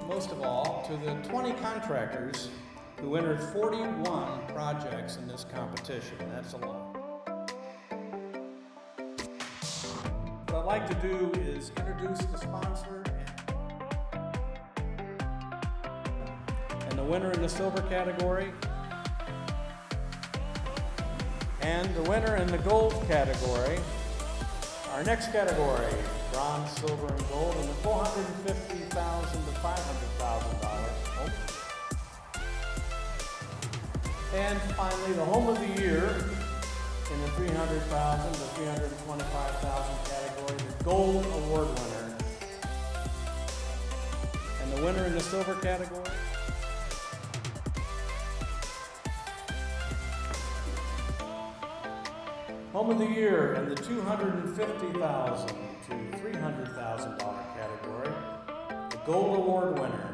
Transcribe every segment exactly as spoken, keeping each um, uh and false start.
most of all, to the twenty contractors who entered forty-one projects in this competition. That's a lot. What I'd like to do is introduce the sponsor and the winner in the silver category, and the winner in the gold category. Our next category, bronze, silver, and gold, in the four hundred fifty thousand dollars to five hundred thousand dollars. And finally, the home of the year in the three hundred thousand dollars to three hundred twenty-five thousand dollars category, the gold award winner. And the winner in the silver category, home of the year in the two hundred fifty thousand dollars to three hundred thousand dollars category, the gold award winner.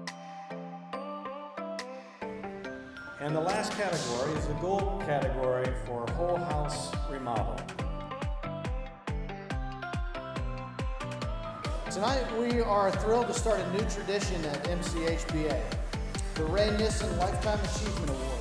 And the last category is the gold category for whole house remodel. Tonight we are thrilled to start a new tradition at M C H B A, the Ray Nissen Lifetime Achievement Award.